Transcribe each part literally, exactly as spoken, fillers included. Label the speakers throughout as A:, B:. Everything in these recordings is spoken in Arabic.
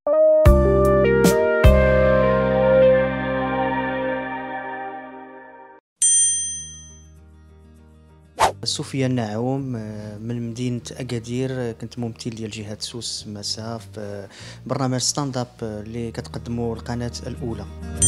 A: سفيان نعوم، آه، من مدينة أكادير. آه، كنت ممثل ديال جهة سوس مسا في آه، برنامج ستاند اب آه، اللي كتقدمو القناة الأولى.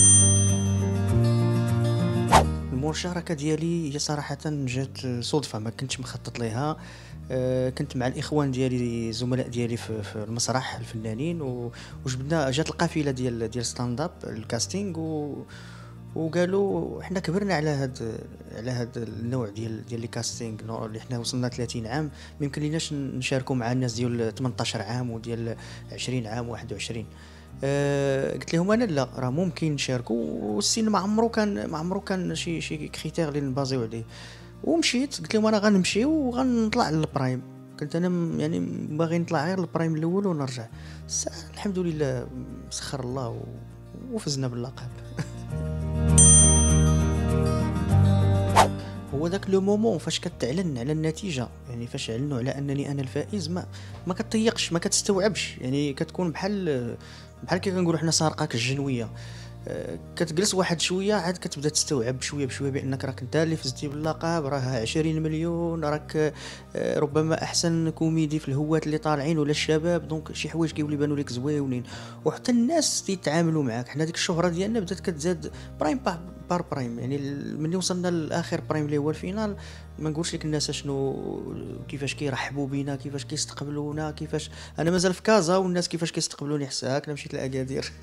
A: المشاركة ديالي هي صراحة جات صدفة، ما كنتش مخطط ليها. آه، كنت مع الإخوان ديالي، زملاء ديالي في في المسرح الفنانين، و- وجبدنا جات القافلة ديال ديال ستاند اب الكاستينغ، و وقالوا حنا كبرنا على هاد على هاد النوع ديال ديال لي كاستينغ، نوع اللي حنا وصلنا ثلاثين عام، ما يمكنليناش نشاركوا مع الناس ديال ثمنطاش عام وديال عشرين عام واحد وعشرين. أه قلت لهم انا لا، راه ممكن نشاركوا، والسن ما عمرو كان ما عمرو كان شي شي كريتير اللي نبازيو عليه. ومشيت قلت لهم انا غنمشي وغنطلع للبرايم. كنت انا م- يعني باغي نطلع غير البرايم الاول ونرجع. بس الحمد لله سخر الله و- وفزنا باللقب. هو داك لو مومون فاش كتعلن على النتيجه، يعني فاش اعلنوا على انني انا الفائز، ما ما كتطيقش، ما كتستوعبش، يعني كتكون بحال بحال كي كنقولوا حنا سارقاك الجنويه. آه، كتجلس واحد شويه عاد كتبدا تستوعب شويه بشويه بانك راك انت اللي فزتي باللقب، راه عشرين مليون، راك آه، ربما احسن كوميدي في الهوات اللي طالعين ولا الشباب. دونك شي حوايج كيولي بانوا لك زويونين، وحتى الناس تيتعاملوا معاك. حنا ديك الشهره ديالنا بدات كتزاد برايم بار بار برايم، يعني ال- ملي وصلنا للاخر برايم اللي هو الفينال، ما نقولش لك الناس شنو كيفاش كيرحبوا بينا، كيفاش كيستقبلونا، كيفاش انا مازال في كازا والناس كيفاش كيستقبلوني حساك انا مشيت لاكادير.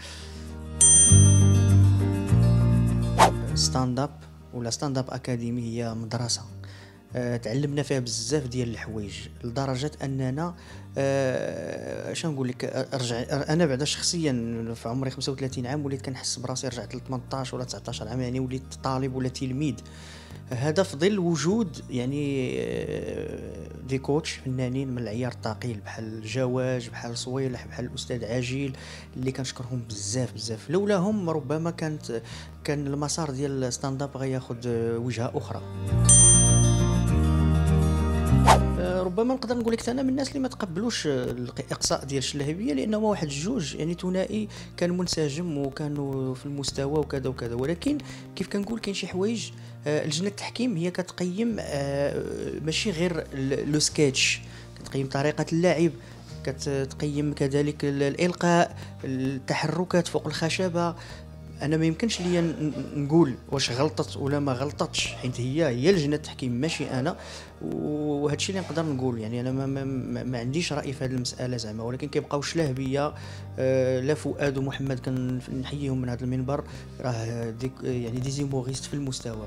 A: ستاند اب ولا ستاند اب اكاديمي هي مدرسه. آه، تعلمنا فيها بزاف ديال الحوايج، لدرجه اننا آه، اش نقول لك، ارجع انا بعدا شخصيا في عمري خمسة وثلاثين عام وليت كنحس براسي رجعت ل ثمنطاش ولا تسعطاش عام، يعني وليت طالب ولا تلميذ. هذا في ظل وجود يعني آه، دي كوتش فنانين من العيار الثقيل، بحال جواج، بحال صويلح، بحال الاستاذ عاجل، اللي كنشكرهم بزاف بزاف. لولاهم ربما كانت كان المسار ديال ستاند اب غياخد آه، وجهه اخرى. آه، ربما نقدر نقول لك انا من الناس اللي ما تقبلوش آه، الاقصاء ديال الشلهبيه، لانه واحد الجوج يعني ثنائي كان منسجم وكانوا في المستوى وكذا وكذا. ولكن كيف كنقول كاين شي حوايج، آه، لجنه التحكيم هي كتقيم آه، ماشي غير ال- لو سكيتش، كتقيم طريقه اللعب، كتقيم كذلك ال- الالقاء، التحركات فوق الخشبه. انا ما يمكنش ليا ن- ن- نقول واش غلطت ولا ما غلطتش، حيت هي هي لجنه التحكيم ماشي انا. وهذا الشيء اللي نقدر نقول، يعني انا ما, ما, ما, ما عنديش راي في هذه المساله زعما. ولكن كيبقاو شلهبيه. آه لا فؤاد ومحمد كنحييهم من هذا المنبر، راه ديك يعني دي زيموريست في المستوى.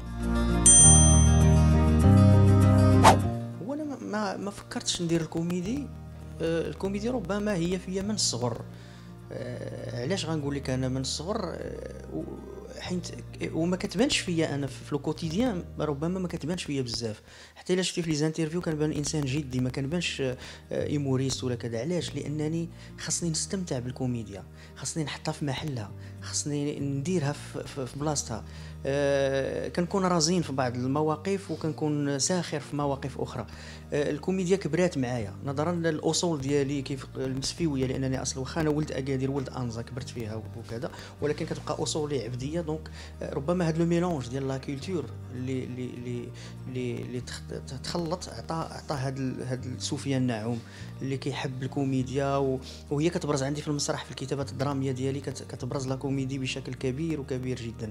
A: هو انا ما, ما, ما فكرتش ندير الكوميدي. آه الكوميدي ربما هي فيا من الصغر. آه، علاش غنقول لك انا من الصغر؟ آه، و- حيت وما كتبانش فيا انا في لو كوتيديان، ربما ما كتبانش فيا بزاف. حتى الا شفتي في لي زانترفيو كنبان انسان جدي، ما كنبانش آه، ايموريست ولا كذا. علاش؟ لانني خاصني نستمتع بالكوميديا، خاصني نحطها في محلها، خاصني نديرها في, في, في بلاصتها. آه، كنكون رزين في بعض المواقف وكنكون ساخر في مواقف اخرى. آه، الكوميديا كبرات معايا نظرا للاصول ديالي كيف المسفيويه، لانني اصلا واخا انا ولد اكادير ولد انزا كبرت فيها وكذا، ولكن كتبقى اصولي عبديه. دونك آه، ربما هذا لو ميلونج ديال لا كولتور اللي اللي اللي اللي, اللي تخ- تخلط عطى عطى هذا هذا سفيان النعوم اللي كيحب الكوميديا، و- وهي كتبرز عندي في المسرح في الكتابات الدراميه ديالي، كت- كتبرز لا كوميدي بشكل كبير وكبير جدا.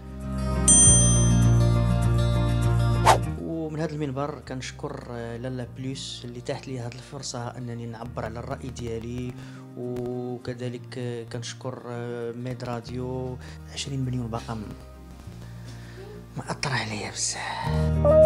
A: ومن هذا المنبر كنشكر آه، لالا بلوس اللي تاحت لي هذه الفرصة انني نعبر على الرأي ديالي. وكذلك آه، كنشكر آه، ميد راديو. عشرين مليون باقا م- مأثر عليا بزاف.